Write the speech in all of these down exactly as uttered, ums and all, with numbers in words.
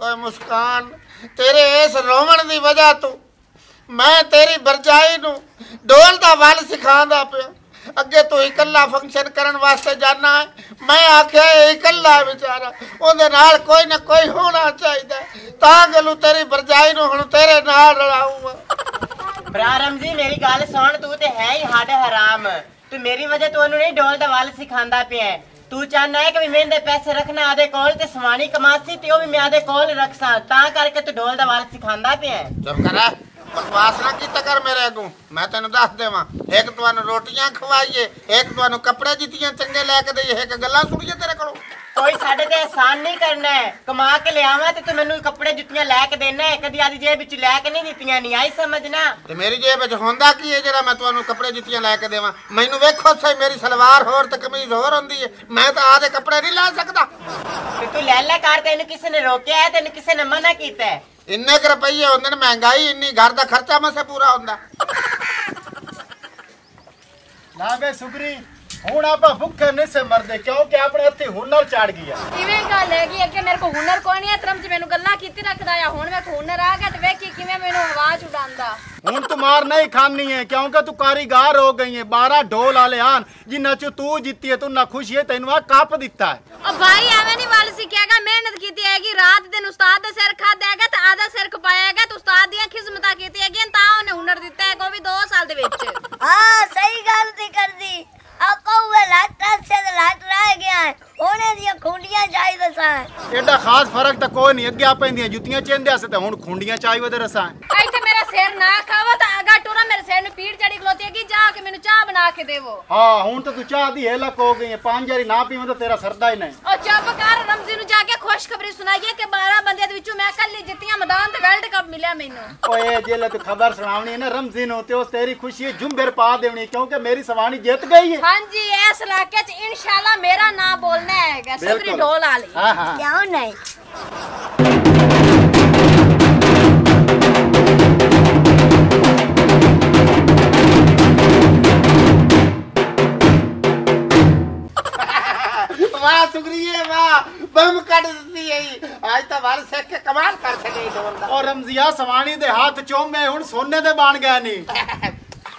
ओए मुस्कान, तेरे इस रोवण दी वजह तो मैं तेरी भरजाई नू ढोल दा वल सिखांदा पिया। अगे तू इकल्ला फंक्शन करन वास्ते जाना है, मैं आख्या इकल्ला बेचारा, ओदे नाल कोई ना कोई होना चाहिए, तां गलू तेरी भरजाई नू हुण तेरे नाल रलाऊंगा। भरा रमजी मेरी गल सुन, तू ते है ही हड हराम। तू मेरी वजह तो ओनू नहीं ढोल दा वल सिखांदा पिया। तू चाहना है कि मैं पैसे रखना आदे कोल ते सवानी कमासी ते ओ भी मैं आदे कोल रखसा, तां करके तू ढोल दा वल सिखांदा पिया। चुप कर, बकवास ना कीता कर मेरे अगू। मैं तेन दस देवां, एक तुहानू रोटियां खवाइए, एक तुहानू कपड़े जितियां चंगे लैके देइए, एक गल्लां सुनिए तेरे कोलों। कोई साडे ते एहसान नहीं करना है, कमा के ले आवा ते तू मैनू कपड़े जुत्तियां लैके देना है, कदी आदी जेब विच लैके नहीं दित्तियां, नहीं आई समझना। ते मेरी जेब विच होंदा की है जेड़ा मैं तुहानू कपड़े जुत्तियां लैके देवां? मैनू वेखो सही, मेरी सलवार होर ते कमीज होर हुंदी है, मैं तां आदे कपड़े नहीं ला सकदा। ते तू ले ले कर, तेनू किसे ने रोकिया है? तेनू किसे ने मना कीता है? इन्ने क रुपये होंदे ने, महंगाई इन्नी, घर दा खर्चा मसे पूरा हुंदा। ना बे सुगरी, हुण आप भुखे नहीं से मरदे क्योंकि अपने हत्थे हुनर चढ़ गया। इवें गल है कि अगे मेरे को हुनर कोई नहीं है, तरम च मैनू गल्लां कीती रखदा है, हुण मेरे को हुनर आ गया ते वेखी किवें मैनू आवाज उड़ांदा। हुण तू मार नहीं खानी है क्योंकि तू कारीगर हो गई है। बारह ढोल वाले आन जिन्ना चो तू जीती है, तू ना खुशी है, तेनू आ कप दिता है। ओ भाई एवें नहीं वल सिखेगा, मेहनत कीती हैगी, रात दिन उस्ताद दा सिर खादेगा ते आधा सिर खपाएगा, ते उस्ताद दियां खिदमतां कीती हैगी तां ओने हुनर दिता है, को भी दो साल दे विच। हां सही गल ती करदी, आपको वे लाट से लाट रह गया है, ओने दियां खुंडियां चाहिए सा। एडा खास फर्क तो कोई नहीं, अगे आप इंदियां जुतियां चेंदे से ते हुण खुंडियां चाहिए दे रसा। इथे मेरा सिर ना खावा ता आगा टुरा मेरे सिर नु पीड़ चढ़ी खलोती है कि जाके मेनू चाह बना के देवो। हां हुण तो तू चाह दी हेलक हो गई है, पांच जारी ना पीवे तो तेरा सरदा ही नहीं। ओ चुप कर, रमजी नु जाके खुशखबरी सुनाइए कि बारह बंदे दे विचों मैं कल्ली जित्तियां मैदान ते वर्ल्ड कप मिलिया मेनू। ओए जेले तू खबर सुनावनी है ना रमजी नु, ते उस तेरी खुशी जुम्बेर पा देवनी क्योंकि मेरी सवानी जीत गई है। हां जी, इस इलाके च इंशाल्लाह मेरा नाम बोलना है, सुगरी ढोल वाली। हां हां क्यों नहीं। वाह सुगरिये वाह, बम कट दी है, आज तो वाल सेक के कमाल कर छड़ी ढोल दा। और रमजिया सवानी दे हाथ चोमे हुण सोने दे बन गए नहीं।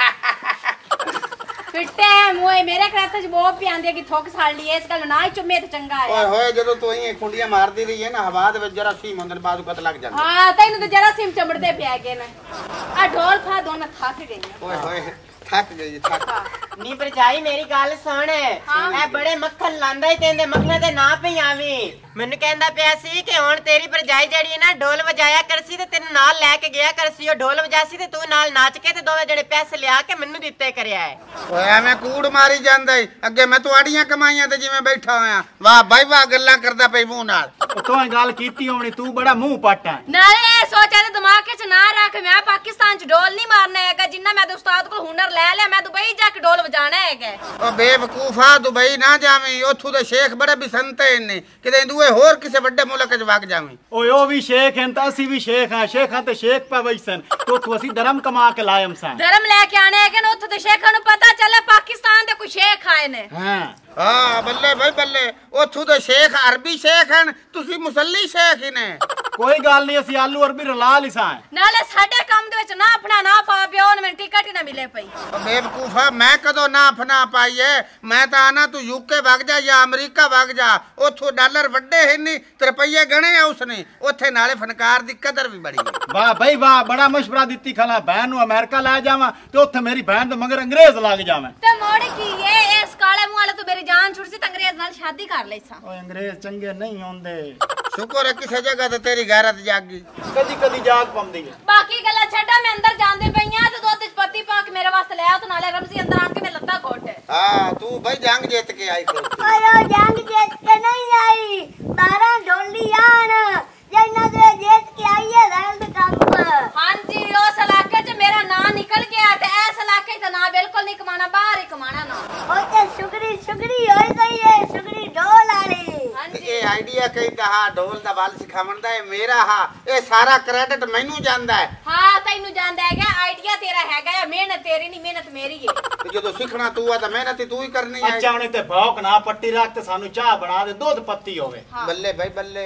फिट्टे मोए मेरे कराते च बहुत भी आंदी है कि थोक साल ली है, इस गल ना ही चुमे ते चंगा है। ओए होए जदों तू ही खुंडियां मारदी रही है ना, हवा दे विच जरा सीम होंदे बाजू कत लग जांदा। हां तैनू तो जरा सीम चमड़दे पिया गए ने, आ ढोल खा दो ना थक गई। ओए होए थक गई थक। नी भरजाई मेरी गल सुन, ए बड़े मक्खन लांदा ही तेंदे मक्खना ते ना पई आवी। मैनू कहंदा पिया सी कि हुण तेरी भरजाई जेड़ी है ना ढोल वजाया करसी ते तेनू नाल लेके गया करसी, ओ ढोल वजासी ते तू नाल नाच के ते दोवे जेड़े पैसे लिया के मैनू दित्ते करया है। ओए एवें कूड़ मारी जांदा है, अगे मैं तुहाड़ियां कमाईयां ते जिवें बैठा होया। वाह भाई वाह, गल्लां करदा पई मूंह नाल। तू गल कीती होनी, तू बड़ा मुंह पट है। नाले ए सोचा ते दिमाग च ना रख, मैं पाकिस्तान च ढोल नहीं मारना हैगा, जिन्ना मैं ते उस्ताद कोल हुनर ले लिया, मैं दुबई जाके ढोल वजाना हैगा। ओ बेवकूफा, दुबई ना जावीं, ओथू दे शेख बड़े बिसंते ने, किते दुए होर किसे वड्डे मुल्क च वग जावीं। ओए ओ भी शेख हैं ता असी भी शेख हैं, शेखां ते शेख पे वैसन, तो तू असी धर्म कमा के लायम सा। धर्म लेके आने हैगे न, ओथू ते शेखां नु पता चले पाकिस्तान दे कोई शेख आए ने। हां हां बल्ले भाई बल्ले, ओथू दे शेख अरबी शेख हैं, तुसी मुसल्ली शेख ही ने। कोई गल नहीं, असी आलू अरबी रला लिसा है। नाले साडे काम दे विच ना अपना ना पा पियो, न मैं टिकट ही ना मिले पई। ओ बेवकूफा, मैं कदों ना अपना पाई है? मैं तां आना तू यूके वग जा या अमेरिका वग जा, ओथू डॉलर वड्डे है नहीं ते रुपये गणे आ उसने, ओथे नाले फनकार दी कदर भी बड़ी है। वाह भाई वाह, बड़ा मशवरा दित्ती खला, बहन नु अमेरिका ले जावां ते ओथे मेरी बहन दे मगर अंग्रेज लग जावे। ते मोड़ की ये इस काले मुंह वाले तू मेरी जान छुड़ सी, ते अंग्रेज नाल शादी कर लेसा। ओए अंग्रेज चंगे नहीं होंदे। शुक्र है किसी जगह ते तेरी गैरत जागी, कदी कदी जाग पमदी है। बाकी गल्ला छड्डा, मैं अंदर जांदे पईयां ते दुध च पत्ती पा के मेरे वास्ते ले आ, तो नाले रमजी अंदर आके मैं लत्ता घोट। हां तू भाई जंग जीत के आई खड़ो। ओए जंग जीत के नहीं आई, बारह ढोलियां जिन्ना दे जीत के आई है वर्ल्ड कप। हां जी, उस इलाके च मेरा नाम निकल गया ते इस इलाके च ना बिल्कुल नहीं कमाना, बाहर ही कमाना ना। ओते शुगरी शुगरी होई गई है, शुगरी ढोल वाली। हां जी, ये आइडिया कई दा ढोल दा वाल सिखावन दा है मेरा, हा ये सारा क्रेडिट मैनू जांदा है। हां तैनू जांदा हैगा, आइडिया तेरा हैगा, मेहनत तेरी नहीं मेहनत मेरी है। ते जदों सीखना तू आ ते मेहनत तू ही करनी है। अच्छा हुणे ते भौक ना पट्टी रख ते सानू चाह बना दे, दूध पत्ती होवे। बल्ले भाई बल्ले,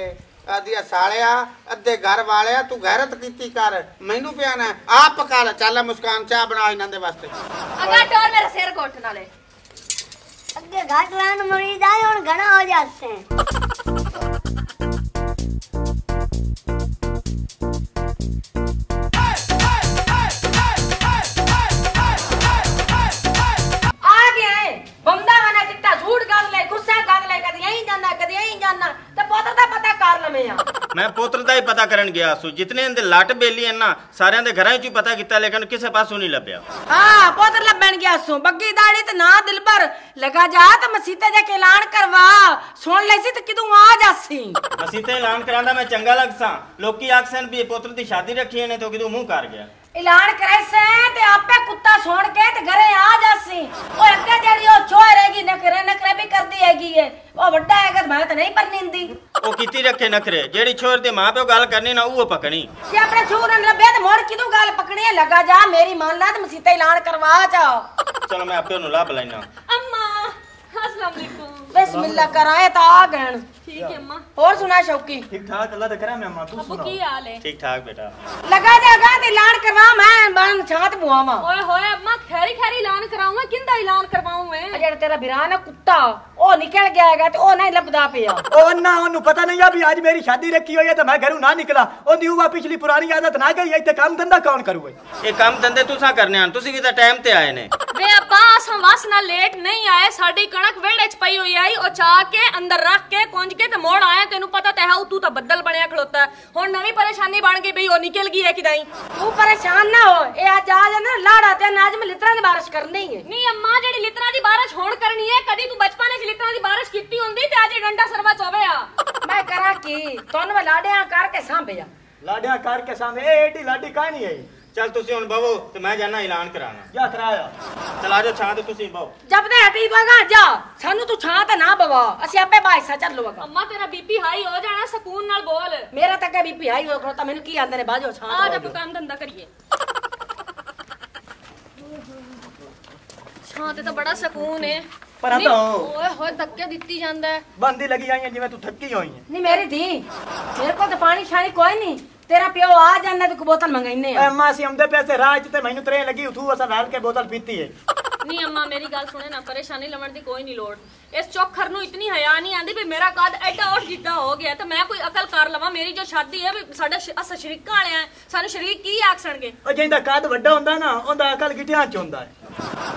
ਆਦੀਆ ਸਾਲਿਆ ਅੱਧੇ ਘਰ ਵਾਲਿਆ ਤੂੰ ਗੈਰਤ ਕੀਤੀ ਕਰ ਮੈਨੂੰ ਪਿਆਣਾ ਆਪ ਪਕਾ ਲੈ ਚੱਲ ਮੁਸਕਾਨ ਚਾਹ ਬਣਾ ਇਹਨਾਂ ਦੇ ਵਾਸਤੇ ਅਗਾ ਟੋਰ ਮੇਰਾ ਸਿਰ ਘੋਟ ਨਾਲੇ ਅੱਗੇ ਘਾਟ ਲਾਣ ਮਰੀ ਜਾਏ ਹੁਣ ਘਣਾ ਹੋ ਜਾਂਦੇ ਆ ਗਿਆ ਹੈ ਬੰਦਾ ਵਾਲਾ ਚਿੱਟਾ ਝੂਠ ਗੱਲ ਲੈ ਗੁੱਸਾ ਗੱਲ ਲੈ ਕਦੀ ਐਂ ਜਾਂਦਾ ਕਦੀ ਐਂ ਜਾਂਦਾ ਤੇ ਪੁੱਤਰ ਦਾ ਪਤਾ ਕਰ ਲਵੇਂ ਆ ਮੈਂ ਪੁੱਤਰ ਦਾ ਹੀ ਪਤਾ ਕਰਨ ਗਿਆ ਸੂ ਜਿਤਨੇ ਇਹਦੇ ਲੱਟ ਬੇਲੀ ਐ ਨਾ ਸਾਰਿਆਂ ਦੇ ਘਰਾਂ 'ਚ ਹੀ ਪਤਾ ਕੀਤਾ ਲੇਕਿਨ ਕਿਸੇ ਪਾਸੋਂ ਨਹੀਂ ਲੱਭਿਆ ਹਾਂ ਪੁੱਤਰ ਲੱਭਣ ਗਿਆ ਸੂ ਬੱਗੀ ਦਾੜੀ ਤੇ ਨਾ ਦਿਲਬਰ ਲਗਾ ਜਾ ਤੇ ਮਸੀਤੇ ਜਾ ਕੇ ਐਲਾਨ ਕਰਵਾ ਸੁਣ ਲੈ ਸੀ ਤੇ ਕਿਦੋਂ ਆ ਜਾਸੀ ਮਸੀਤੇ ਐਲਾਨ ਕਰਾਂਦਾ ਮੈਂ ਚੰਗਾ ਲੱਗਸਾਂ ਲੋਕੀ ਆਖਸਨ ਵੀ ਪੁੱਤਰ ਦੀ ਸ਼ਾਦੀ ਰੱਖੀ ਨੇ ਤੇ ਕਿਦੋਂ ਮੂੰਹ ਕਰ ਗਿਆ ਐਲਾਨ ਕਰਾਇਸੇ ਤੇ ਆਪੇ ਕੁੱਤਾ ਸੁਣ ਕੇ ਤੇ ਘਰੇ ਆ ਜਾਸੀ ਉਹ ਅੱਗੇ ਜਿਹੜੀ ਉਹ ਚੋਏ ਰਹੇਗੀ ਨਖਰੇ ਨਖਰੇ ਵੀ ਕਰਦੀ ਹੈਗੀ ਏ ਉਹ ਵੱਡਾ ਹੈਗਾ ਮੈਂ ਤਾਂ ਨਹੀਂ ਪਰਨਿੰਦੀ ਉਹ ਕੀਤੀ ਰੱਖੇ ਨਖਰੇ ਜਿਹੜੀ ਛੋਰ ਦੇ ਮਾਂ ਪਿਓ ਗੱਲ ਕਰਨੀ ਨਾ ਉਹ ਪਕਣੀ ਜੇ ਆਪਣੇ ਛੂਰਨ ਲੱਭਿਆ ਤੇ ਮੋੜ ਕਿਦੋਂ ਗੱਲ ਪਕਣੀ ਹੈ ਲਗਾ ਜਾ ਮੇਰੀ ਮੰਨ ਲਾ ਤੇ ਮਸੀਤਾ ਐਲਾਨ ਕਰਵਾ ਜਾ ਚਲੋ ਮੈਂ ਆਪੇ ਉਹਨੂੰ ਲੱਭ ਲੈਣਾ अम्मा अस्सलाम वालेकुम ਬਿਸਮਿਲ੍ਲਾ ਕਰਾਏ ਤਾਂ ਆ ਗਣ ठीक है अम्मा ਹੋਰ ਸੁਣਾ ਸ਼ੌਕੀ ठीक ठाक अल्लाह दा करम है अम्मा तू अबू की हाल है ठीक ठाक बेटा ਲਗਾ ਜਾਗਾ ਤੇ ਐਲਾਨ ਕਰਵਾ ਮੈਂ ਬਣ ਛਾਤ ਬੁਆਵਾ ओए होए अम्मा खैरी खैरी ऐलान कराऊं मैं किंदा ऐलान करवाऊं मैं ਜਿਹੜਾ ਤੇਰਾ ਵੀਰਾ ਨਾ ਕੁੱਤਾ ਉਹ ਨਿਕਲ ਗਿਆ ਹੈਗਾ ਤੇ ਉਹ ਨਹੀਂ ਲੱਭਦਾ ਪਿਆ ओ अन्ना ओनु पता नहीं है भी आज मेरी शादी रखी हुई है तो मैं घरों ना निकला ओंदी हुआ पिछली पुरानी आदत ना गई इत्ते काम धंधा कौन करूए ਇਹ ਕੰਮ ਧੰਦੇ ਤੁਸੀਂ ਕਰਨੇ ਹਨ ਤੁਸੀਂ ਵੀ ਤਾਂ ਟਾਈਮ ਤੇ ਆਏ ਨੇ वे अब्बा हम वास ना लेट नहीं आए साडी कणक वेड़े च पई हुई आई ओ चा के अंदर रख के कुंज के ते मोड़ आए तेनु पता ते है तू तो बदल बनया खड़ोता है हुन नवी परेशानी बन गई भई ओ निकल गई है किदाई ਤੂੰ ਪਰੇਸ਼ਾਨ ਨਾ ਹੋ ਇਹ ਅੱਜ ਆ ਜਾਣਾ ਲਾੜਾ ਤੇ ਨਾਜ ਮੈਂ ਲਿਤਰਾਂ ਦੀ ਬਾਰਿਸ਼ ਕਰਨੀ ਹੈ नहीं अम्मा जेडी लित्रा दी बारिश होण करनी है कदी तू बचपन च लित्रा दी बारिश कीती हुंदी ते आज डंडा सरवा चोवे आ ਮੈਂ ਕਰਾਂ ਕੀ ਤੁਹਾਨੂੰ ਮੈਂ ਲਾੜਿਆਂ ਕਰਕੇ ਸਾਂਭਿਆ लाडिया कार के सामने ए एडी लाडी कहानी है ਚੱਲ ਤੁਸੀਂ ਹੁਣ ਬਵੋ ਤੇ ਮੈਂ ਜਾਣਾ ਐਲਾਨ ਕਰਾਣਾ क्या कराया ਚਲਾ ਜਾਓ ਛਾਂ ਤੇ ਤੁਸੀਂ ਬਵੋ ਜਬ ਤੇ ਹਟੀ ਵਗਾ ਜਾ ਸਾਨੂੰ ਤੂੰ ਛਾਂ ਤੇ ਨਾ ਬਵਾ ਅਸੀਂ ਆਪੇ ਬਾਈਸਾ ਚੱਲ ਲਵਾਂਗਾ अम्मा तेरा बीपी हाई हो जाना सुकून नाल बोल ਮੇਰਾ ਤਾਂ ਕभी ਵੀ ਹਾਈ ਹੋ ਖੜੋਤਾ ਮੈਨੂੰ ਕੀ ਆਂਦੇ ਨੇ ਬਾਜੋ ਛਾਂ आ ਤੇ जा काम धंधा करिए छां ते तो बड़ा सुकून है पर हम नहीं, तो ओए होए धक्के दित्ती ਜਾਂਦਾ है बंदी लगी आई है जिਵੇਂ तू थकी हुई है ਨਹੀਂ ਮੇਰੀ ਧੀ ਮੇਰੇ ਕੋਲ ਤਾਂ ਪਾਣੀ ਛਾਣੀ ਕੋਈ ਨਹੀਂ ਤੇਰਾ ਪਿਓ ਆ ਜਾਂਦਾ ਤੇ ਬੋਤਲ ਮੰਗਾਈਨੇ ਆ अम्मा सी हमदे पैसे राज ते मैनू तरे लगी तू असा डाल के बोतल पीती है नहीं अम्मा मेरी गल सुने ना परेशानी लवण दी कोई नहीं लोड़ इस चौखर नु इतनी हया नहीं आंदी भी मेरा कद एडा और जिद्दा हो गया तो मैं कोई अकल कर लवा मेरी जो शादी है भी साडा अस शरीका वाले हैं सानू शरीक की आखसणगे ओ जिंदा कद ਵੱਡਾ ਹੁੰਦਾ ਨਾ ਉਹਦਾ ਅਕਲ ਗਿੱਟਿਆਂ ਚ ਹੁੰਦਾ ਹੈ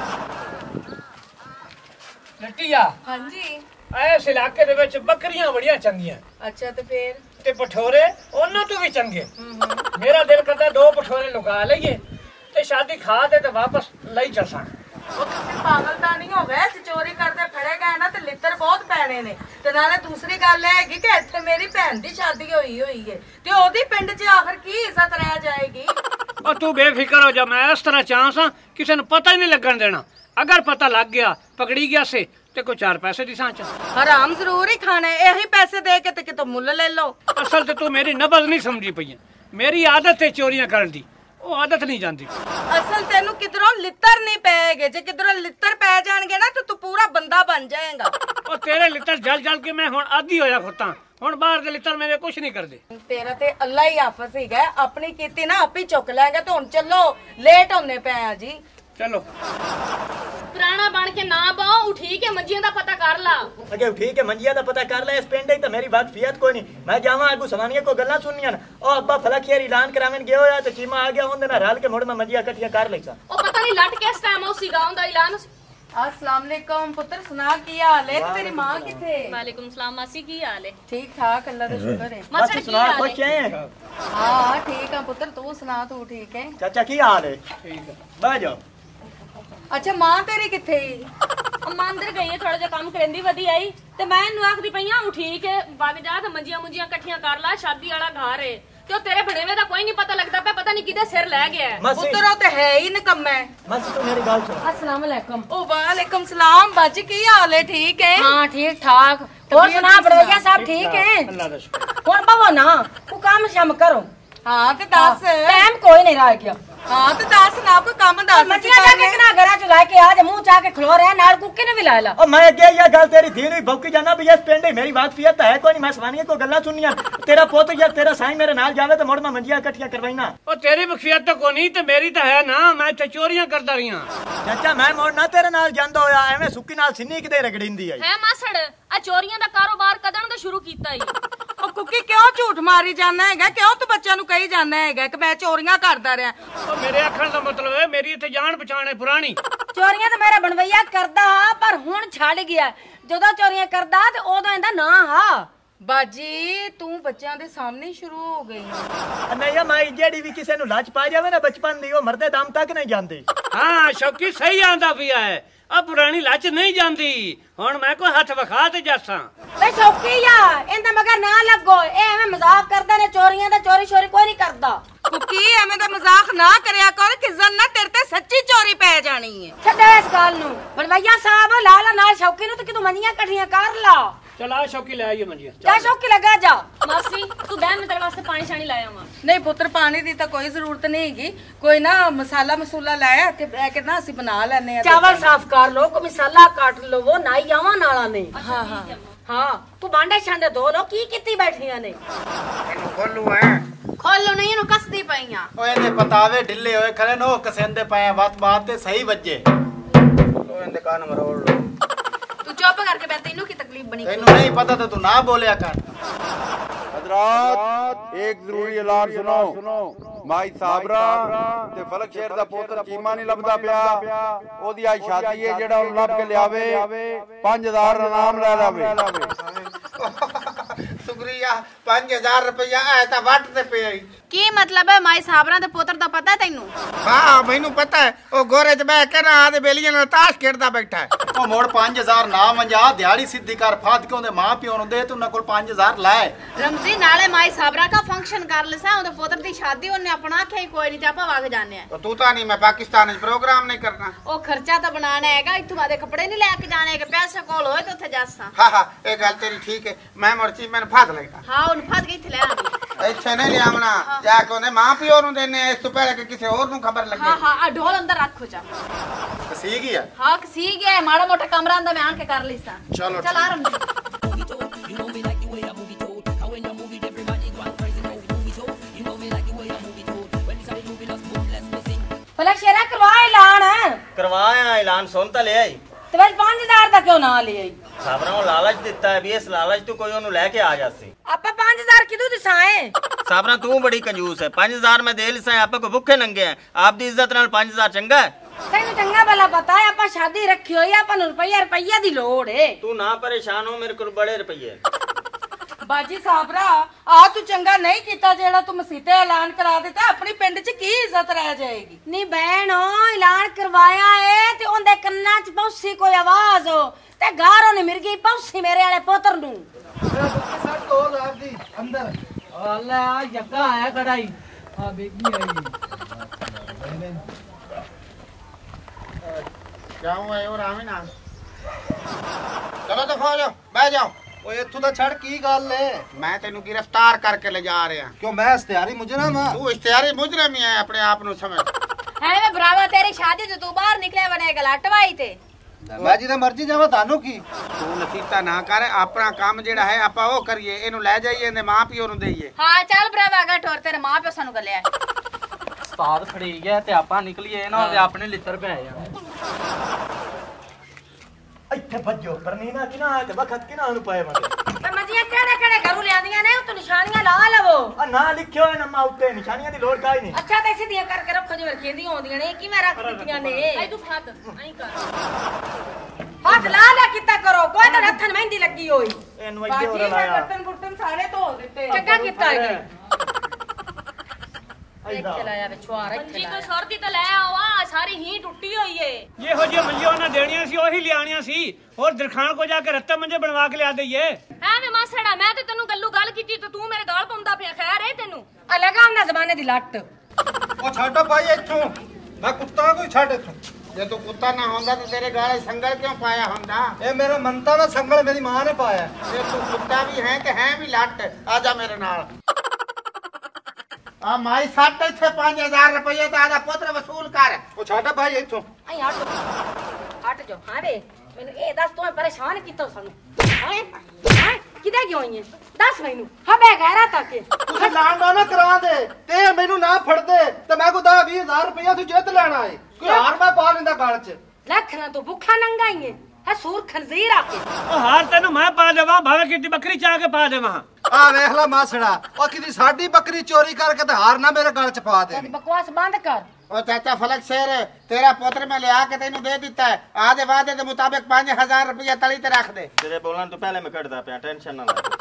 ਲੱਟੀਆ ਹਾਂਜੀ ਐਸ ਇਲਾਕੇ ਦੇ ਵਿੱਚ ਬੱਕਰੀਆਂ ਬੜੀਆਂ ਚੰਗੀਆਂ ਅੱਛਾ ਤੇ ਫੇਰ ਤੇ ਪਠੋਰੇ ਉਹਨਾਂ ਤੋਂ ਵੀ ਚੰਗੇ ਮੇਰਾ ਦਿਲ ਕਰਦਾ ਦੋ ਪਠੋਰੇ ਲੁਕਾ ਲਈਏ ਤੇ ਸ਼ਾਦੀ ਖਾ ਦੇ ਤੇ ਵਾਪਸ ਲਈ ਚੱਸਾਂ ਉਹ ਤੁਸੀਂ ਪਾਗਲ ਤਾਂ ਨਹੀਂ ਹੋ ਗਏ ਜੇ ਚੋਰੀ ਕਰਦੇ ਫੜੇ ਗਏ ਨਾ ਤੇ ਲਿੱਤਰ ਬਹੁਤ ਪੈਣੇ ਨੇ ਤੇ ਨਾਲੇ ਦੂਸਰੀ ਗੱਲ ਇਹ ਹੈਗੀ ਕਿ ਇੱਥੇ ਮੇਰੀ ਭੈਣ ਦੀ ਸ਼ਾਦੀ ਹੋਈ ਹੋਈ ਹੈ ਤੇ ਉਹਦੀ ਪਿੰਡ 'ਚ ਆਖਰ ਕੀ ਇੱਜ਼ਤ ਰਹਿ ਜਾਏਗੀ ਉਹ ਤੂੰ ਬੇਫਿਕਰ ਹੋ ਜਾ ਮੈਂ ਇਸ ਤਰ੍ਹਾਂ ਚਾਂਸ ਆ ਕਿਸੇ ਨੂੰ ਪਤਾ ਹੀ ਨਹੀਂ ਲੱਗਣ ਦੇਣਾ ਅਗਰ ਪਤਾ ਲੱਗ ਗਿਆ ਪਕੜੀ ਗਿਆ ਸੇ ਤੇ ਕੋਈ ਚਾਰ ਪੈਸੇ ਦੀ ਸਾਂਚ ਹਰਾਮ ਜ਼ਰੂਰ ਹੀ ਖਾਣਾ ਹੈ ਇਹੀ ਪੈਸੇ ਦੇ ਕੇ ਤੇ ਕਿਤੋਂ ਮੁੱਲ ਲੈ ਲਓ ਅਸਲ ਤੇ ਤੂੰ ਮੇਰੀ ਨਬਜ਼ ਨਹੀਂ ਸਮਝੀ ਪਈ ਮੇਰੀ ਆਦਤ ਹੈ ਚੋਰੀਆਂ ਕਰਨ ਦੀ ਉਹ ਆਦਤ ਨਹੀਂ ਜਾਂਦੀ ਅਸਲ ਤੈਨੂੰ ਕਿਧਰੋਂ ਲਿੱਤਰ ਨਹੀਂ ਪੈਗੇ ਜੇ ਕਿਧਰੋਂ ਲਿੱਤਰ ਪੈ ਜਾਣਗੇ ਨਾ ਤੇ ਤੂੰ ਪੂਰਾ ਬੰਦਾ ਬਣ ਜਾਏਗਾ ਉਹ ਤੇਰੇ ਲਿੱਤਰ ਜਲ ਜਲ ਕੇ ਮੈਂ ਹੁਣ ਆਦੀ ਹੋਇਆ ਖੁੱਤਾਂ ਹੁਣ ਬਾਹਰ ਦੇ ਲਿੱਤਰ ਮੇਰੇ ਕੁਝ ਨਹੀਂ ਕਰਦੇ ਤੇਰਾ ਤੇ ਅੱਲਾ ਹੀ ਹਾਫਿਜ਼ ਸੀਗਾ ਆਪਣੀ ਕੀਤੀ ਨਾ ਆਪੇ ਚੁੱਕ ਲੈਂਗੇ ਤੇ ਹੁਣ ਚੱਲੋ ਲੇਟ ਹੁੰਨੇ ਪਏ ਆ ਜੀ ਚਲੋ ਪੁਰਾਣਾ ਬਣ ਕੇ ਨਾ ਬਾਓ ਉਠੀ ਕੇ ਮੰਜੀਆਂ ਦਾ ਪਤਾ ਕਰ ਲਾ अगे ठीक है मंजिया दा पता कर ले इस पिंड तो मेरी बात फियत कोई नहीं मैं जावा आगू सवानिया को गल्ला सुननियां ओ अब्बा फला खैर ऐलान करावन गयो होया तो चीमा आ गया ओंदे ना रल के मोड़ में मंजिया इकट्ठियां कर लेसा ਉਹ ਪਤਾ ਨਹੀਂ ਲੱਟ ਕਿਸ ਟਾਈਮ ਉਹ ਸੀਗਾ ਉਹਦਾ ਐਲਾਨ अस्सलाम वालेकुम पुत्र सुना की हाल है तेरी माँ किथे वालेकुम सलाम मासी की हाल है ठीक ठाक अल्लाह का शुक्र है मासी की सुना हाल है खुश है हाँ ठीक है पुत्र तू सुना तू ठीक है चाचा की हाल है ठीक है बैठ जाओ अच्छा माँ तेरी किथे अम्मा अंदर गई है थोड़ा जिहा काम करंदी वधी आई ते मैं इनू आखदी पई हां उठी के वग जा ते मंजियां मुंजियां इकट्ठियां कर ला शादी वाला घर है ते ओ तेरे बड़ेवे दा कोई नहीं पता लगदा पे पता नहीं किदे सिर ले गया है मसी पुत्र तो है ही निकम्मा है मसी तू मेरी बात सुन अस्सलाम वालेकुम ओ वालेकुम सलाम बाजी की हाल है ठीक है हाँ ठीक ठाक और सुना बड़ोया साहब ठीक है ਅੱਲਾ ਦਾ ਸ਼ੁਕਰ ਹੁਣ ਬਵੋ ਨਾ ਉਹ ਕੰਮ ਸ਼ਮ ਕਰੋ हाँ तो दस टाइम कोई नहीं रह गया ਹਾਂ ਤੇ ਦੱਸ ਨਾ ਕੋਈ ਕੰਮ ਦੱਸ ਮੱਝੀਆਂ ਜਾ ਕੇ ਕਿਨਾ ਘਰਾਂ ਚ ਲੈ ਕੇ ਆ ਜਾ ਮੂੰਹ ਚਾ ਕੇ ਖਲੋ ਰਿਹਾ ਨਾਲ ਕੁੱਕੇ ਨੇ ਵੀ ਲਾ ਲਾ ਉਹ ਮੈਂ ਅੱਗੇ ਇਹ ਗੱਲ ਤੇਰੀ ਧੀ ਨੂੰ ਭੌਂਕੀ ਜਾਣਾ ਵੀ ਇਸ ਪਿੰਡ ਮੇਰੀ ਵਾਕਫੀਅਤ ਤਾਂ ਹੈ ਕੋਈ ਨਹੀਂ। ਮੈਂ ਸਵਾਨੀਆਂ ਕੋਈ ਗੱਲਾਂ ਸੁਣਨੀਆਂ। ਤੇਰਾ ਪੁੱਤ ਜਾਂ ਤੇਰਾ ਸਾਈਂ ਮੇਰੇ ਨਾਲ ਜਾਵੇ ਤੇ ਮੁੜ ਮੈਂ ਮੰਜੀਆਂ ਇਕੱਠੀਆਂ ਕਰਵਾਈਨਾ। ਉਹ ਤੇਰੀ ਵਕਫੀਅਤ ਤਾਂ ਕੋਈ ਨਹੀਂ ਤੇ ਮੇਰੀ ਤਾਂ ਹੈ ਨਾ। ਮੈਂ ਇੱਥੇ ਚੋਰੀਆਂ ਕਰਦਾ ਰਹੀਆਂ। ਚਾਚਾ ਮੈਂ ਮੁੜ ਨਾ ਤੇਰੇ ਨਾਲ ਜਾਂਦਾ ਹੋਇਆ ਐਵੇਂ ਸੁੱਕੀ ਨਾਲ ਸਿੰਨੀ ਕਿਤੇ ਰਗੜਿੰਦੀ ਆਈ ਹੈ ਮਾਸੜ ਆ ਚੋਰੀਆਂ ਦਾ ਕਾਰੋਬਾਰ ਕਦਣ ਦਾ ਸ਼ੁਰੂ ਕੀਤਾ ਈ? ਉਹ ਕੁੱਕੀ ਕਿਉਂ ਝੂਠ ਮਾਰੀ ਜਾਂਦਾ ਹੈਗਾ? ਕਿਉਂ ਤੂੰ ਬੱਚਿਆਂ ਨੂੰ ਕਹੀ ਜਾਂਦਾ ਹੈਗਾ ਕਿ ਮੈਂ ਚੋਰੀਆਂ ਕਰਦਾ ਰਿਹਾ? ਉਹ ਮੇਰੇ ਆਖਣ ਦਾ ਮਤਲਬ ਹੈ ਮੇਰੀ ਇੱਥੇ ਜਾਣ ਪਛਾਣ ਹੈ ਪੁਰਾਣੀ। ਚੋਰੀਆਂ ਤਾਂ ਮੇਰਾ ਬਣਵਈਆ ਕਰਦਾ ਪਰ ਹੁਣ ਛੱਡ ਗਿਆ। ਜਦੋਂ ਚੋਰੀਆਂ ਕਰਦਾ ਤੇ ਉਦੋਂ ਇਹਦਾ ਨਾਂ ਹਾਂ। ਬਾਜੀ ਤੂੰ ਬੱਚਿਆਂ ਦੇ ਸਾਹਮਣੇ ਸ਼ੁਰੂ ਹੋ ਗਈ। ਨਹੀਂ ਮੈਂ ਜਿਹੜੀ ਵੀ ਕਿਸੇ ਨੂੰ ਲੱਜ ਪਾ ਜਾਵੇ ਨਾ ਬਚਪਨ ਦੀ ਉਹ ਮਰਦੇ ਦਮ ਤੱਕ ਨਹੀਂ ਜਾਂਦੀ। ਹਾਂ ਸ਼ੌਕੀ ਸਹੀ ਆਂਦਾ ਪਿਆ ਹੈ। ਆ ਪੁਰਾਣੀ ਲੱਚ ਨਹੀਂ ਜਾਂਦੀ। ਹੁਣ ਮੈਂ ਕੋਈ ਹੱਥ ਵਿਖਾ ਤੇ ਜਾਸਾਂ। ਵੇ ਸ਼ੌਕੀ ਆ ਇਹਦਾ ਮਗਰ ਨਾ ਲੱਗੋ। ਇਹ ਐਵੇਂ ਮਜ਼ਾਕ ਕਰਦੇ ਨੇ ਚੋਰੀਆਂ ਦਾ। ਚੋਰੀ ਸ਼ੋਰੀ ਕੋਈ ਨਹੀਂ ਕਰਦਾ। ਕੁੱਕੀ ਐਵੇਂ ਦਾ ਮਜ਼ਾਕ ਨਾ ਕਰਿਆ ਕਰ ਕਿਜ਼ਨ ਨਾ ਤੇਰੇ ਤੇ ਸੱਚੀ ਚੋਰੀ ਪੈ ਜਾਣੀ ਹੈ। ਛੱਡੋ ਇਸ ਗੱਲ ਨੂੰ। ਬਣਵਈਆ ਸਾਹਿਬ ਲਾ ਲਾ ਨਾਲ ਸ਼ੌਕੀ ਨੂੰ ਤੇ ਕਿਤੋਂ ਮੰਜੀਆਂ ਇਕੱਠੀਆਂ ਕਰ ਲਾ। ਚਲ ਆ ਸ਼ੌਕੀ ਲੈ ਆਈਏ ਮੰਜੀਆਂ। ਜਾ ਸ਼ੌਕੀ ਲਗਾ ਜਾ। ਮਾਸੀ ਤੂੰ ਬਹਿ ਮੈਂ ਤੇਰੇ ਵਾਸਤੇ ਪਾਣੀ ਛਾਣੀ ਲਾਇਆ ਵਾ। ਨਹੀਂ ਪੁੱਤਰ ਪਾਣੀ ਦੀ ਤਾਂ ਕੋਈ ਜ਼ਰੂਰਤ ਨਹੀਂ ਹੈਗੀ। ਕੋਈ ਨਾ ਮਸਾਲਾ ਮਸੂਲਾ ਲਾਇਆ ਕਿ ਬਹਿ ਕੇ ਨਾ ਅਸੀਂ ਬਣਾ ਲੈਨੇ ਆ। ਚਾਵਲ ਸਾਫ਼ ਕਰ ਲੋ ਕੋ ਮਸਾਲਾ ਕੱਟ ਲਵੋ ਨਾਈ ਆਵਾਂ ਨਾਲਾ ਨੇ। ਹਾਂ ਹਾਂ ਹਾਂ ਤੂੰ ਬਾਂਡੇ ਛਾਂਡੇ ਧੋ ਲੋ ਕੀ ਕੀਤੀ ਬੈਠੀਆਂ ਨੇ। ਇਹਨੂੰ ਖੋਲੂ ਹੈ ਖੋਲੋ ਨਹੀਂ ਇਹਨੂੰ ਕੱਸਦੀ ਪਈਆਂ। ਓਏ ਇਹਦੇ ਪਤਾਵੇ ਢਿੱਲੇ ਹੋਏ ਖੜੇ ਨੋ ਕਸੇਂਦੇ ਪਏ ਬਾਤ ਬਾਤ ਤੇ ਸਹੀ ਵੱਜੇ। ਲੋ ਇਹਦੇ ਕੰਨ ਮਰੋੜ ਲੋ। ਤੂੰ ਚੁੱਪ ਕਰਕੇ ਬੈ ਤੈਨੂੰ ਕੀ ਤਕਲੀਫ ਬਣੀ? ਤੈਨੂੰ ਨਹੀਂ ਪਤਾ ਤਾਂ ਤੂੰ ਨਾ ਬੋਲਿਆ ਕਰ। हजरात एक जरूरी ऐलान सुनो। माई साबरा ते फलक शेर दा पोतर चीमा नहीं लभदा पिया। ओदी आज शादी है जेड़ा उन लभ के लियावे पांच हजार इनाम ले लावे। शुक्रिया पांच हजार रुपया आया था वट ते पे आई। की मतलब है माई साबरा दे पोतर दा पता है तैनू? हां मैनू पता है। ओ गोरे च बैठ के ना आदे बेलियां नाल ताश खेडदा बैठा है। ओ मोड़ पांच हजार ना मंजा दिहाड़ी सिद्धि कर फाद के ओंदे मां प्यो नु दे तू ना कोल पांच हजार लाए। रमजी नाले माई साबरा का फंक्शन कर लसा ओदे पोतर दी शादी ओने अपना आखे कोई नहीं ते आपा वग जाने तो तू ता नहीं मैं पाकिस्तान च प्रोग्राम नहीं करना। ओ खर्चा तो बनाना हैगा इथों बादे कपड़े नहीं लेके जाने के पैसे कोल होए तो उथे जासा। हां हां ए गल तेरी ठीक है। मैं मर्ची मैंने फाद लेगा। हां उन फाद गई थे ले आवी। ਇੱਥੇ नहीं ले आमना जाके ओने मां पियो नु देने इस तो पहले कि किसी और नु खबर लगे। हां हां आ ढोल अंदर रखो जा। कसी गया हां कसी गया माड़ा मोटा कमरा अंदर मैं आके कर लीसा। चलो चल आ रमजी। फलक शेरा करवा ऐलान करवाया ऐलान सुन तो ले आई ਤੇ ਬਸ पांच हजार ਦਾ ਕਿਉਂ ਨਾ ਲਈ ਆਈ? ਸਾਬਰਾਂ ਨੂੰ ਲਾਲਚ ਦਿੱਤਾ ਹੈ ਵੀ ਇਸ ਲਾਲਚ ਤੋਂ ਕੋਈ ਉਹਨੂੰ ਲੈ ਕੇ ਆ ਜਾਸੀ। ਆਪਾਂ पांच हजार ਕਿਦੋਂ ਦਿਸਾਏ? ਸਾਬਰਾਂ ਤੂੰ ਬੜੀ ਕੰਜੂਸ ਹੈ। पांच हजार ਮੈਂ ਦੇ ਲਿਸਾਂ ਆਪਾਂ ਕੋ ਭੁੱਖੇ ਨੰਗੇ ਆ। ਆਪ ਦੀ ਇੱਜ਼ਤ ਨਾਲ पांच हजार ਚੰਗਾ ਹੈ। ਤੈਨੂੰ ਚੰਗਾ ਭਲਾ ਪਤਾ ਹੈ ਆਪਾਂ ਸ਼ਾਦੀ ਰੱਖੀ ਹੋਈ ਆਪਾਂ ਨੂੰ ਰੁਪਈਆ ਰੁਪਈਆ ਦੀ ਲੋੜ ਏ। ਤੂੰ ਨਾ ਪਰੇਸ਼ਾਨ ਹੋ ਮੇਰੇ ਕੋਲ ਬੜੇ ਰੁਪਈਏ। ਬਾਜੀ ਸਾਬਰਾ ਆ ਤੂੰ ਚੰਗਾ ਨਹੀਂ ਕੀਤਾ ਜਿਹੜਾ ਤੂੰ ਮਸੀਤੇ ਐਲਾਨ ਕਰਾ ਦਿੱਤਾ। ਆਪਣੀ ਪਿੰਡ 'ਚ ਕੀ ਇੱਜ਼ਤ ਰਹਿ ਜਾਏਗੀ? ਨਹੀਂ ਭੈਣੋ ਐਲਾਨ ਕਰਵਾਇਆ ਏ ਤੇ ਉਹਦੇ ਕੰਨਾਂ 'ਚ ਪੌਸੀ ਕੋਈ ਆਵਾਜ਼ ਤੇ ਗਾਰੋਂ ਨੇ ਮਿਰ ਗਈ ਪੌਸੀ ਮੇਰੇ ਵਾਲੇ ਪੁੱਤਰ ਨੂੰ। अंदर ਅੱਲਾ ਜੱਗਾ ਆਇਆ ਕੜਾਈ ਆ ਬੇਗੀ ਆਈ। जाऊं है और आवे ना। चलो तो खो जाओ बैठ जाओ। ਓਏ ਇੱਥੋਂ ਦਾ ਛੱਡ ਕੀ ਗੱਲ ਏ? मैं तेनू गिरफ्तार करके ले जा रहा। ਕਿਉਂ ਮੈਂ ਇਸ਼ਤਿਹਾਰੀ ਮੁਜਰਮ ਆ? तू इश्तिहारी मुजरम ही है अपने आप नु समझ। है वे भरावा तेरी शादी तो तू बाहर निकले बनेगा लटवाई ते। ਮੈਂ ਜਿਹਦਾ ਮਰਜ਼ੀ ਜਾਵਾਂ ਤੁਹਾਨੂੰ ਕੀ? तू नसीता ना कर अपना काम जेड़ा है आपा वो करिए इनु ले जाइए इने मां पियो नु देइए। हां चल भरावा गा ठोर तेरे मां पे सानू गलिया। ਉਸਤਾਦ ਖੜੀ ਗਿਆ ਤੇ ਆਪਾਂ ਨਿਕਲੀਏ ਨਾ ਤੇ ਆਪਣੇ ਲਿੱਤਰ ਪੈ ਜਾਣ। ਇੱਥੇ ਭੱਜੋ ਪਰਨੀਨਾ ਕਿਨਾ ਤੇ ਵਖਤ ਕਿਨਾ ਨੂੰ ਪਏ ਮਤੇ। ਤੇ ਮਜੀਆਂ ਕਿਹੜੇ ਕਿਹੜੇ ਘਰੋਂ ਲਿਆਂਦੀਆਂ ਨੇ ਉੱਤੇ ਨਿਸ਼ਾਨੀਆਂ ਲਾ ਲਵੋ। ਆ ਨਾ ਲਿਖਿਓ ਹੈ ਨਮਾ ਉੱਤੇ ਨਿਸ਼ਾਨੀਆਂ ਦੀ ਲੋੜ ਕਾਈ ਨਹੀਂ। ਅੱਛਾ ਤੇ ਸਿੱਧੀਆਂ ਕਰਕੇ ਰੱਖੋ ਜਿਵੇਂ ਖੇਂਦੀਆਂ ਆਉਂਦੀਆਂ ਨੇ ਕਿਵੇਂ ਰੱਖ ਦਿੱਤੀਆਂ ਨੇ। ਐ ਤੂੰ ਫੜ ਐਂ ਕਰ। ਹੱਥ ਲਾ ਲਾ ਕਿੱਤਾ ਕਰੋ ਕੋਈ ਤਾਂ ਹੱਥਾਂ ਮਹਿੰਦੀ ਲੱਗੀ ਹੋਈ। ਇਹਨੂੰ ਇੱਥੇ ਬਾਜੀ ਹੋਰ ਮੈਂ ਲਾਇਆ। ਬਰਤਨ ਬੁਰਤਨ ਸਾਰੇ ਧੋ ਦਿੱਤੇ। ਚੰਗਾ ਕੀਤਾ ਹੈ। ਇੱਥੇ ਲਾਇਆ ਵਿਚਵਾਰ ਇੱਥੇ ਕੋਈ ਸੁਰਦੀ ਤਾਂ ਲੈ ਆਵਾ ਸਾਰੀ ਹੀ ਟੁੱਟੀ ਹੋਈ ਏ। ਇਹੋ ਜਿਹੇ ਮੰਜੀਆਂ ਉਹਨਾਂ ਦੇਣੀਆਂ ਸੀ ਉਹੀ ਲਿਆਣੀਆਂ ਸੀ। ਹੋਰ ਦਰਖਾਨ ਕੋ ਜਾ ਕੇ ਰੱਤੇ ਮੰਜੇ ਬਣਵਾ ਕੇ ਲਿਆ ਦਈਏ। ਐਵੇਂ ਮਾਸੜਾ ਮੈਂ ਤੇ ਤੈਨੂੰ ਗੱਲੂ ਗੱਲ ਕੀਤੀ ਤੇ ਤੂੰ ਮੇਰੇ ਗਾਲ ਪਾਉਂਦਾ ਪਿਆ। ਖੈਰ ਏ ਤੈਨੂੰ ਆ ਲਗਾ ਉਹਨਾਂ ਜ਼ਮਾਨੇ ਦੀ ਲੱਟ। ਉਹ ਛੱਡ ਭਾਈ ਇੱਥੋਂ ਮੈਂ ਕੁੱਤਾ ਕੋਈ ਛੱਡ ਇੱਥੋਂ। ਜੇ ਤੂੰ ਕੁੱਤਾ ਨਾ ਹੁੰਦਾ ਤੇ ਤੇਰੇ ਗਾਲੇ ਸੰਗਲ ਕਿਉਂ ਪਾਇਆ ਹੁੰਦਾ? ਇਹ ਮੇਰਾ ਮੰਤਾ ਨਾ ਸੰਗਲ ਮੇਰੀ ਮਾਂ ਨੇ ਪਾਇਆ। ਜੇ ਤੂੰ ਕੁੱਤਾ ਵੀ ਹੈ ਤੇ ਹੈ ਵੀ ਲੱਟ। ਆ ਜਾ ਮੇਰੇ ਨਾਲ। ਆ ਮਾਈ ਸੱਟ ਇੱਥੇ ਪੰਜ ਹਜ਼ਾਰ ਰੁਪਏ ਤੇ ਆਦਾ ਪੁੱਤਰ ਵਸੂਲ ਕਰ। ਉਹ ਛੱਡ ਭਾਈ ਇੱਥੋਂ। ਆਈ ਹਟ ਹਟ ਜਾ। ਹਾਂ ਵੇ ਮੈਨੂੰ ਇਹ ਦੱਸ ਤੂੰ ਪਰੇਸ਼ਾਨ ਕੀਤਾ ਸਾਨੂੰ ਹਾਂ ਹਾਂ ਕਿੱਦਾਂ ਕਿਉਂ ਆਈ ਹੈ ਦੱਸ ਮੈਨੂੰ। ਹਾਂ ਬੈ ਗਹਿਰਾ ਤੱਕ ਤੁਸੀਂ ਲਾਂਡਾ ਨਾ ਕਰਾ ਦੇ ਤੇ ਮੈਨੂੰ ਨਾ ਫੜਦੇ ਤੇ ਮੈਂ ਕੋ ਦਸ ਵੀਹ ਹਜ਼ਾਰ ਰੁਪਇਆ ਤੂੰ ਜਿੱਤ ਲੈਣਾ ਏ। ਕੋਈ ਹਾਰ ਮੈਂ ਪਾ ਲੈਂਦਾ ਗਲ 'ਚ। ਲੱਖ ਨਾ ਤੂੰ ਭੁੱਖਾ ਨੰਗਾ ਹੀ ਹੈ ਹੈ ਸੂਰ ਖੰਜ਼ੀਰ ਆ ਕੇ। ਉਹ ਹਾਰ ਤੈਨੂੰ ਮੈਂ ਪਾ ਦੇਵਾਂ ਭਾਵੇਂ ਕਿਤੇ ਬੱਕਰੀ ਚਾਹ ਕੇ ਪਾ ਦੇਵਾਂ। ਆ ਵੇਖ ਲੈ ਮਾਸੜਾ ਉਹ ਕਿਤੇ ਸਾਡੀ ਬੱਕਰੀ ਚੋਰੀ ਕਰਕੇ ਤੇ ਹਾਰ ਨਾ ਮੇਰੇ ਗਲ 'ਚ ਪਾ ਦੇ। ਬਕਵਾਸ ਬੰਦ ਕਰ। ਉਹ ਚਾਚਾ ਫਲਕ ਸ਼ੇਰ ਤੇਰਾ ਪੁੱਤਰ ਮੈਂ ਲਿਆ ਕੇ ਤੈਨੂੰ ਦੇ ਦਿੱਤਾ ਹੈ। ਆਦੇ ਵਾਅਦੇ ਦੇ ਮੁਤਾਬਿਕ ਪੰਜ ਹਜ਼ਾਰ ਰੁਪਏ ਤਲੀ ਤੇ ਰੱਖ ਦੇ। ਤੇਰੇ ਬੋਲਣ ਤੋਂ ਪਹਿਲੇ ਮੈਂ ਕੱਢਦਾ ਪਿਆ ਟੈਨਸ਼ਨ ਨਾ ਲੈ।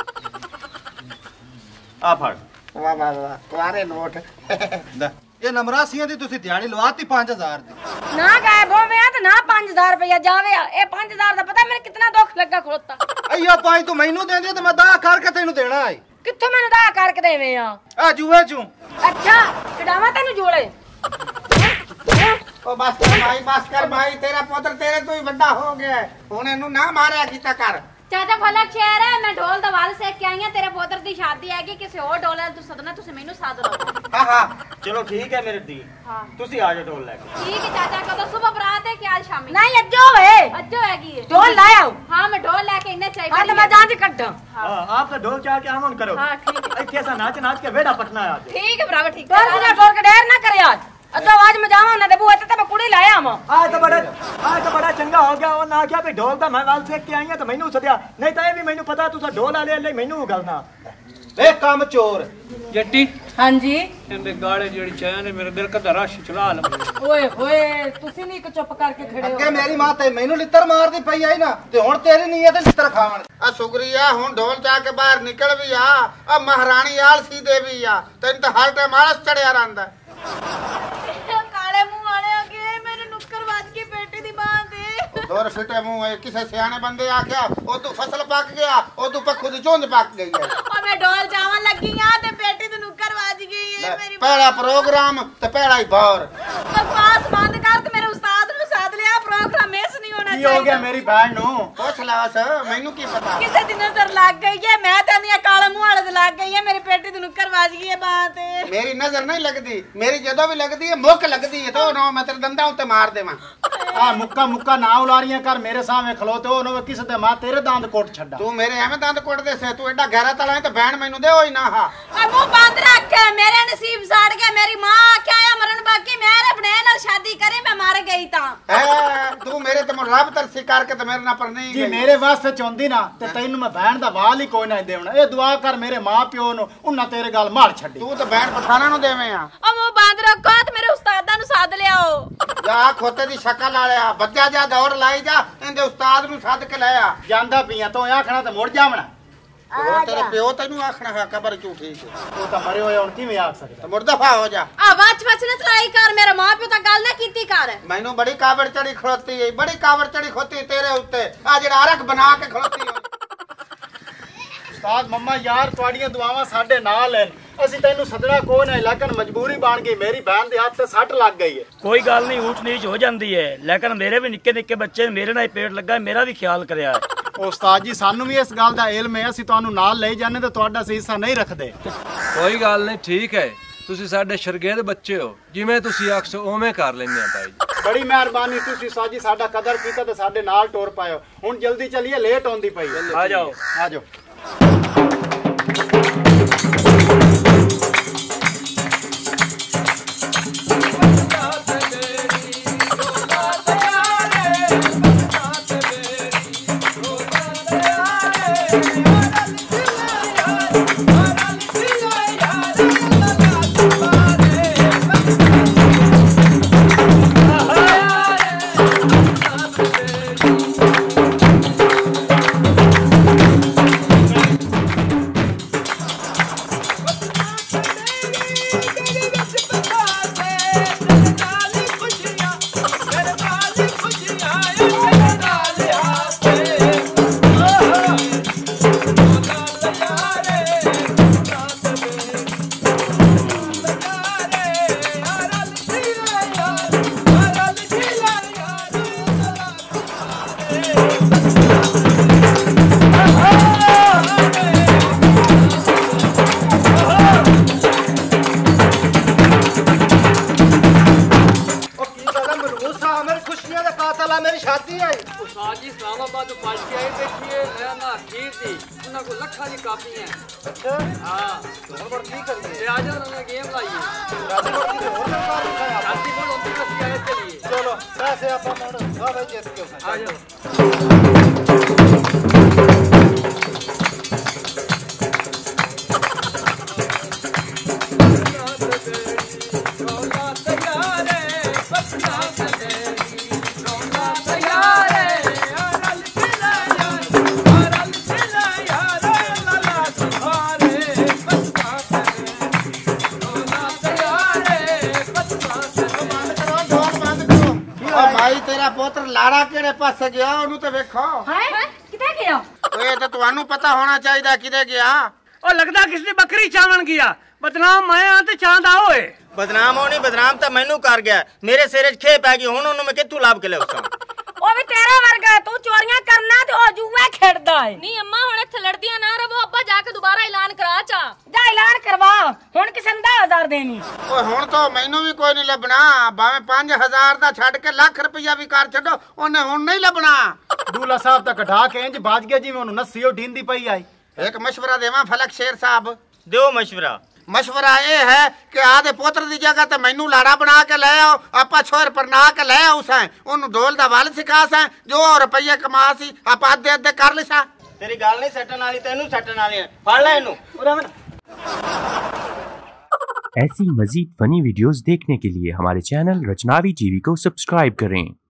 ਆ ਫੜ। ਵਾਹ ਵਾਹ ਵਾਹ ਕੁਆਰੇ ਨੋਟ। ਇਹ ਨਮਰਾਸੀਆਂ ਦੀ ਤੁਸੀਂ ਦਿਹਾੜੀ ਲਵਾਤੀ ਪੰਜ ਹਜ਼ਾਰ ਦੀ। ਨਾ ਗਾਇਬ ਹੋਵੇ ਤੇ ਨਾ ਪੰਜ ਹਜ਼ਾਰ ਰੁਪਇਆ ਜਾਵੇ। ਇਹ ਪੰਜ ਹਜ਼ਾਰ ਦਾ ਪਤਾ ਮੈਨੂੰ ਕਿੰਨਾ ਦੁੱਖ ਲੱਗਾ ਖਲੋਤਾ। ਅਈਆ ਪੰਜ ਤੂੰ ਮੈਨੂੰ ਦੇਂਦੇ ਤੇ ਮੈਂ ਦਾ ਕਰਕੇ ਤੈਨੂੰ ਦੇਣਾ ਏ। ਕਿੱਥੋਂ ਮੈਨੂੰ ਦਾ ਕਰਕੇ ਦੇਵੇਂ ਆ ਆ ਜੂਏ ਚੋਂ। ਅੱਛਾ ਛਡਾਵਾਂ ਤੈਨੂੰ ਜੋਲੇ। ਉਹ ਬਸ ਕਰ ਭਾਈ ਬਸ ਕਰ ਭਾਈ ਤੇਰਾ ਪੁੱਤਰ ਤੇਰੇ ਤੋਂ ਹੀ ਵੱਡਾ ਹੋ ਗਿਆ ਹੁਣ ਇਹਨੂੰ ਨਾ ਮਾਰਿਆ ਕੀਤਾ ਕਰ। ਚਾਚਾ ਫਲਕ ਸ਼ੇਰ ਹੈ ਮੈਂ ਢੋਲ ਦਾ ਵਾਲ ਸਿੱਖ ਕੇ ਆਈ ਆ। ਤੇਰੇ ਪੁੱਤਰ ਦੀ ਸ਼ਾਦੀ ਹੈਗੀ ਕਿਸੇ ਹੋਰ ਢੋਲ ਨਾਲ ਤੂੰ ਸਦਨਾ ਤੁਸੀਂ ਮੈਨੂੰ ਸਾਧ ਲਓ। ਹਾਂ ਹਾਂ ਚਲੋ ਠੀਕ ਹੈ ਮੇਰੇ ਦੀ ਹਾਂ ਤੁਸੀਂ ਆ ਜਾਓ ਢੋਲ ਲੈ ਕੇ। ਠੀਕ ਹੈ ਚਾਚਾ ਕਦੋਂ ਸਵੇਰ ਬਰਾਤ ਹੈ ਕਿ ਅੱਜ ਸ਼ਾਮੀ? ਨਹੀਂ ਅੱਜੋ ਵੇ ਅੱਜੋ ਹੈਗੀ ਹੈ। ਢੋਲ ਲਾਇਆ ਹਾਂ ਮੈਂ ਢੋਲ ਲੈ ਕੇ ਇੰਨੇ ਚਾਹੀਦਾ। ਹਾਂ ਤੇ ਮੈਂ ਜਾਂਚ ਕੱਢਾਂ। हाँ आप तो ढोल चाह के हम करो। हाँ ठीक है। ਇੱਥੇ ऐसा नाच नाच के वेड़ा पटना है आज। ठीक है भरावा ठीक ਢੋਲ है। ਬਿਨਾ ਢੋਲ ਕੇ ਡੇਰ ਨਾ ਕਰੇ ਅੱਜ। ਅੱਧਾ ਆਵਾਜ਼ ਮੈਂ ਜਾਵਾਂ ਨਾ ਤੇ ਬੂਹੇ ਤੇ ਮੈਂ ਕੁੜੀ ਲਾਇਆ ਵਾਂ। आज तो बड़ा आज तो बड़ा चंगा हो गया और ना क्या भी ढोल दा मैं वाल सेक के आई है तो मैनू सदया नहीं तो ये भी मैनू पता तुसा ढोल वाले ले मैनू गलना ਵੇ ਕੰਮ ਚੋਰ। ਜੱਟੀ हाँ जी ਇਹਦੇ ਗਾਲੇ ਜਿਹੜੀ ਚਾਹ ਨੇ ਮੇਰੇ ਦਿਲ ਕਦਾ ਰਸ਼ ਚਲਾ ਲਵਾਂ। ਓਏ ਹੋਏ ਤੁਸੀਂ ਨਹੀਂ ਇੱਕ ਚੁੱਪ ਕਰਕੇ ਖੜੇ ਅੱਗੇ ਮੇਰੀ ਮਾਂ ਤੇ ਮੈਨੂੰ ਲਿੱਤਰ ਮਾਰਦੀ ਪਈ ਆਈ ਨਾ ਤੇ ਹੁਣ ਤੇਰੀ ਨੀਅਤ ਹੈ ਲਿੱਤਰ ਖਾਵਣ। ਆ ਸ਼ੁਕਰੀਆ ਹੁਣ ਢੋਲ ਚਾ ਕੇ ਬਾਹਰ ਨਿਕਲ ਵੀ ਆ। ਆ ਮਹਾਰਾਣੀ ਆਲਸੀ ਦੇ ਵੀ ਆ ਤੈਨੂੰ ਤਾਂ ਹਰ ਟਾਈਮ ਆਲਸ ਚੜਿਆ ਰਹਿੰਦਾ। ਕਾਲੇ ਮੂੰਹ ਵਾਲੇ ਅਗੇ ਮੇਰੇ ਨੁੱਕਰ ਵੱਜ ਕੇ ਬੇਟੇ ਦੀ ਬਾਹ ਤੇ ਦੋਰ ਫਿੱਟੇ ਮੂੰਹ ਹੈ ਕਿਸੇ ਸਿਆਣੇ ਬੰਦੇ ਆਖਿਆ ਉਹ ਤੂੰ ਫਸਲ ਪੱਕ ਗਿਆ ਉਹ ਤੂੰ ਪੱਖੂ ਦੀ ਝੁੰਝ ਪੱਕ ਗਈ ਹੈ। ਉਹ ਮੈਂ ਢੋਲ ਜਾਵਾਂ ਲੱਗੀ ਆ ਤੇ ਬੇਟੇ ਦੀ ਨੁੱਕਰ ਵੱਜ ਗਈ ਹੈ ਮੇਰੀ। ਪਹਿਲਾ ਪ੍ਰੋਗਰਾਮ ਤੇ ਪਹਿਲਾ ਹੀ ਬਾਹਰ। ਬਕਵਾਸ ਬੰਦ ਕਰ ਤੇ ਮੇਰੇ ਉਸਤਾਦ ਨੂੰ ਸਾਧ ਲਿਆ। ਪ੍ਰੋਗਰਾਮ ਮਿਸ ਨਹੀਂ ਹੋਣਾ ਕੀ ਹੋ ਗਿਆ ਮੇਰੀ ਭੈਣ ਨੂੰ? ਪੁੱਛ ਲਾਸ ਮੈਨੂੰ ਕੀ ਪਤਾ। ਕਿਸੇ ਦੀ ਨਜ਼ਰ ਲੱਗ ਗਈ ਹੈ। ਮੈਂ ਤਾਂ ਨਹੀਂ ਕਾਲੇ ਮੂੰਹ ਵਾਲੇ ਦੇ ਲੱਗ ਗਈ ਹੈ। ਮੇਰੇ ਬੇਟੇ ਦੀ ਨੁੱਕਰ ਵੱਜ ਗਈ ਹੈ ਬਾਹ ਤੇ। ਮੇਰੀ ਨਜ਼ਰ ਨਹੀਂ ਲੱਗਦੀ ਮੇਰੀ ਜਦੋਂ ਵੀ ਲੱਗਦੀ ਹੈ ਮੁੱਕ ਲੱਗਦੀ ਹੈ ਤੇ ਨਾ ਮੈਂ ਤੇਰੇ ਦੰਦਾਂ ਉੱਤੇ ਮਾਰ ਦੇਵਾਂ। ਆ ਮੁੱਕਾ ਮੁੱਕਾ ਨਾ ਉਲਾਰੀਆਂ ਕਰ ਮੇਰੇ ਸਾਹਮਣੇ ਖਲੋਤੇ ਹੋ ਨਾ ਕਿਸੇ ਤੇ ਮਾਂ ਤੇਰੇ ਦੰਦ ਕੋਟ ਛੱਡਾ। ਤੂੰ ਮੇਰੇ ਐਵੇਂ ਦੰਦ ਕੁੱਟਦੇ ਸੇ ਤੂੰ ਐਡਾ ਗਹਿਰਾ ਤਲਾ ਹੈ ਤੇ ਭੈਣ ਮੈਨੂੰ ਦੇ ਹੋਈ ਨਾ ਹਾ। ਆ ਮੂੰਹ ਬੰਦ ਰੱਖ। ਮੇਰੇ ਨਸੀਬ ਸਾੜ ਗਿਆ। ਮੇਰੀ ਮਾਂ ਆਖਿਆ ਆ ਮਰਨ ਬਾਕੀ ਮੈਂ ਆਪਣੇ ਨਾਲ ਸ਼ਾਦੀ ਕਰੀ ਮੈਂ ਮਰ ਗਈ ਤਾਂ ਹੈ ਤੂੰ ਮੇਰੇ ਤੇ ਰੱਬ ਤਰਸੀ ਕਰਕੇ ਤੇ ਮੇਰੇ ਨਾਲ ਪਰ ਨਹੀਂ ਜੀ ਮੇਰੇ ਵਾਸਤੇ ਚਾਹੁੰਦੀ ਨਾ ਤੇ ਤੈਨੂੰ ਮੈਂ ਭੈਣ ਦਾ ਵਾਲ ਹੀ ਕੋਈ ਨਾ ਦੇਵਣਾ। ਇਹ ਦੁਆ ਕਰ ਮੇਰੇ ਮਾਂ ਪਿਓ ਨੂੰ ਉਹਨਾਂ ਤੇਰੇ ਗੱਲ ਮਾਰ ਛੱਡੀ। ਤੂੰ ਤਾਂ ਭੈਣ ਪਠਾਣਾ ਨੂੰ ਦੇਵੇਂ ਆ। ਉਹ ਮੂੰਹ ਬੰਦ ਰੱਖੋ ਤੇ ਮੇਰੇ ਉਸਤਾਦਾਂ ਨੂੰ ਸਾਧ ਲਿਆਓ। ਜਾ ਖੋਤੇ ਦੀ ਸ਼ਕਲ ਵਾਲਿਆ ਬੱਚਾ ਜਾ ਦੌੜ ਲਾਈ ਜਾ ਇਹਦੇ ਉਸਤਾਦ ਨੂੰ ਸੱਦ ਕੇ ਲੈ ਆ। ਜਾਂਦਾ ਪੀਆਂ ਤੋਂ ਆਖਣਾ ਤੇ ਮੁੜ ਜਾਵਣਾ। ਹੋਰ ਤੇਰੇ ਪਿਓ ਤੈਨੂੰ ਆਖਣਾ ਹੈ ਕਬਰ ਝੂਠੀ ਸੀ ਉਹ ਤਾਂ ਮਰੇ ਹੋਏ ਹੁਣ ਕਿਵੇਂ ਆਖ ਸਕਦਾ। ਤੇ ਮੁੜ ਦਫਾ ਹੋ ਜਾ। ਆ ਵਾਚ ਵਾਚ ਨਾ ਚਲਾਈ ਕਰ। ਮੇਰਾ ਮਾਂ ਪਿਓ ਤਾਂ ਗੱਲ ਨਾ ਕੀਤੀ ਕਰ। ਮੈਨੂੰ ਬੜੀ ਕਾਵੜ ਚੜੀ ਖਲੋਤੀ ਹੈ ਬੜੀ ਕਾਵੜ ਚੜੀ ਖੋਤੀ ਤੇਰੇ ਉੱਤੇ ਆ ਜਿਹੜਾ ਅਰਕ ਬਣਾ ਕੇ ਖਲੋਤੀ ਹੈ। ਉਸਤਾਦ ਮੰਮਾ ਯਾਰ ਤੁਹਾਡੀਆਂ ਦੁਆਵਾਂ ਸਾਡੇ ਨਾਲ ਹਨ। ਅਸੀਂ ਤੈਨੂੰ ਸੱਦਣਾ ਕੋਈ ਨਾ ਲੇਕਿਨ ਮਜਬੂਰੀ ਬਣ ਗਈ। ਮੇਰੀ ਭੈਣ ਦੇ ਹੱਥ ਤੇ ਸੱਟ ਲੱਗ ਗਈ ਹੈ। कोई गल नहीं ऊंच नीच हो जाती है लेकिन मेरे भी निक्के निक्के बच्चे मेरे नाल पेट लगा मेरा भी ख्याल करिया। ਉਸਤਾਦ ਜੀ ਸਾਨੂੰ ਵੀ ਇਸ ਗੱਲ ਦਾ ਇਲਮ ਹੈ ਅਸੀਂ ਤੁਹਾਨੂੰ ਨਾਲ ਲੈ ਜਾਂਦੇ ਤੇ ਤੁਹਾਡਾ ਅਸੀਂ ਹਿੱਸਾ ਨਹੀਂ ਰੱਖਦੇ। ਕੋਈ ਗੱਲ ਨਹੀਂ ਠੀਕ ਹੈ ਤੁਸੀਂ ਸਾਡੇ ਸ਼ਰਗੇਦ ਬੱਚੇ ਹੋ ਜਿਵੇਂ ਤੁਸੀਂ ਆਖੋ ਉਵੇਂ ਕਰ ਲੈਂਦੇ ਆ ਭਾਈ ਜੀ। ਬੜੀ ਮਿਹਰਬਾਨੀ ਤੁਸੀਂ ਸਾਜੀ ਸਾਡਾ ਕਦਰ ਕੀਤਾ ਤੇ ਸਾਡੇ ਨਾਲ ਟੁਰ ਪਾਇਓ। ਹੁਣ ਜਲਦੀ ਚੱਲੀਏ ਲੇਟ ਹੁੰਦੀ ਪਈ। आ जाओ ਆ ਜਾਓ। हां ढोल पर की करिए आ जाओ ना गेम लाइए राती बोल की और सरकार रखा है राती बोल उनकी बस आए चलिए चलो पैसे आप मोड़ हां भाई जीत के आ जाओ भाई तेरा पुत्र लाड़ा केड़े पासे गया ओनू ते वेखो हाय किथे गया ओए ते ਤੁਹਾਨੂੰ पता होना चाहिए किदे गया ओ लगदा किसने बकरी चावन गया बदनाम मैं आ ते चांदा होए बदनाम होनी बदनाम तो मैनू कर गया मेरे सिर च खे पै गई हुन ओनू मैं किथों लाभ के लिया ओ भी तेरा वर्गा है तू चोरियां करना ते ओ जुआ खेड़दा है नहीं अम्मा हुन इत्थे लड़दियां ना रहो अब्बा जाके दोबारा ऐलान करा चा जा ऐलान करवा हुन किसे दस हज़ार देनी ओए हुन तो मैनू भी कोई नहीं लभना भाਵੇਂ पांच हज़ार दा छड़ के लाख रुपया भी कर छड्डो ओने हुन नहीं लभना दूल्हा साहब दा कढ़ा के इंज बाज गया जिवें ओनू नस्सी ओ ढींदी पई आई एक मशवरा देवा फलक शेर साहब दियो मशवरा मशवरा ये है कि आदे पुत्र दी जगह ते मैनू लाड़ा बना के ले आओ आपा छोर पर ना के ले आओ सा ओनू ढोल दा वल सिखा सा जो रुपये कमा सी आपा अद्धे अद्धे कर लिसा तेरी गल नहीं सटन वाली तेनू सटन वाली फड़ ले इनू ऐसी मजीद फनी वीडियोस देखने के लिए हमारे चैनल रचनावी टीवी को सब्सक्राइब करें।